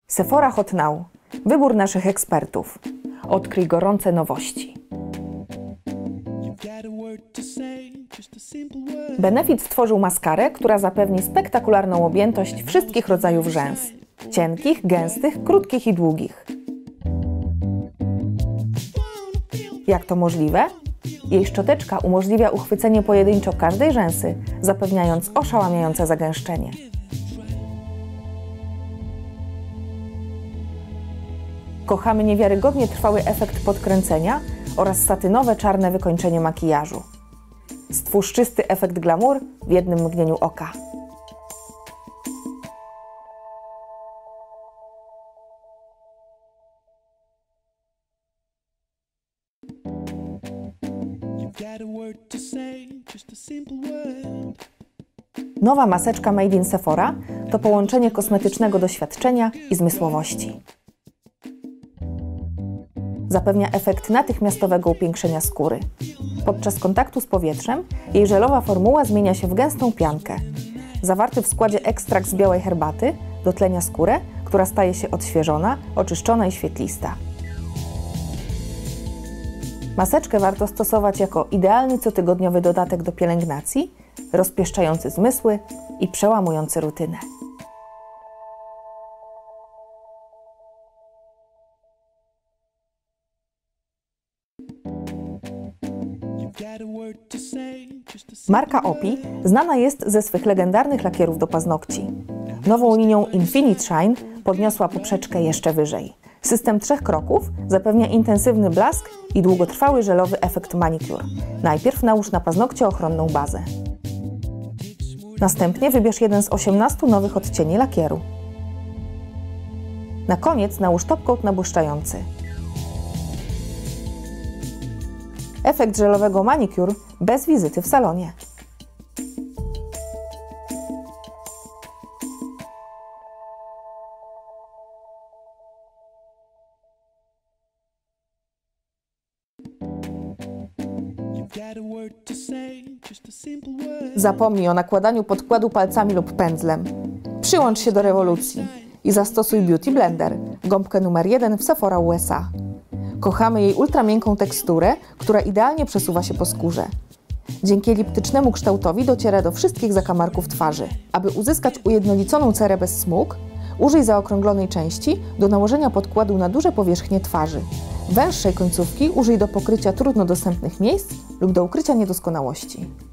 Sephora Hot Now. Wybór naszych ekspertów. Odkryj gorące nowości. Benefit stworzył maskarę, która zapewni spektakularną objętość wszystkich rodzajów rzęs. Cienkich, gęstych, krótkich i długich. Jak to możliwe? Jej szczoteczka umożliwia uchwycenie pojedynczo każdej rzęsy, zapewniając oszałamiające zagęszczenie. Kochamy niewiarygodnie trwały efekt podkręcenia oraz satynowe czarne wykończenie makijażu. Stwórz czysty efekt glamour w jednym mgnieniu oka. Nowa maseczka Made in Sephora to połączenie kosmetycznego doświadczenia i zmysłowości. Zapewnia efekt natychmiastowego upiększenia skóry. Podczas kontaktu z powietrzem jej żelowa formuła zmienia się w gęstą piankę. Zawarty w składzie ekstrakt z białej herbaty dotlenia skórę, która staje się odświeżona, oczyszczona i świetlista. Maseczkę warto stosować jako idealny cotygodniowy dodatek do pielęgnacji, rozpieszczający zmysły i przełamujący rutynę. Marka Opi znana jest ze swych legendarnych lakierów do paznokci. Nową linią Infinite Shine podniosła poprzeczkę jeszcze wyżej. System 3 kroków zapewnia intensywny blask i długotrwały żelowy efekt manicure. Najpierw nałóż na paznokcie ochronną bazę. Następnie wybierz jeden z 18 nowych odcieni lakieru. Na koniec nałóż top coat nabłyszczający. Efekt żelowego manicure bez wizyty w salonie. Zapomnij o nakładaniu podkładu palcami lub pędzlem. Przyłącz się do rewolucji i zastosuj Beauty Blender, gąbkę numer 1 w Sephora USA. Kochamy jej ultramiękką teksturę, która idealnie przesuwa się po skórze. Dzięki eliptycznemu kształtowi dociera do wszystkich zakamarków twarzy. Aby uzyskać ujednoliconą cerę bez smug, użyj zaokrąglonej części do nałożenia podkładu na duże powierzchnie twarzy. Węższej końcówki użyj do pokrycia trudno dostępnych miejsc lub do ukrycia niedoskonałości.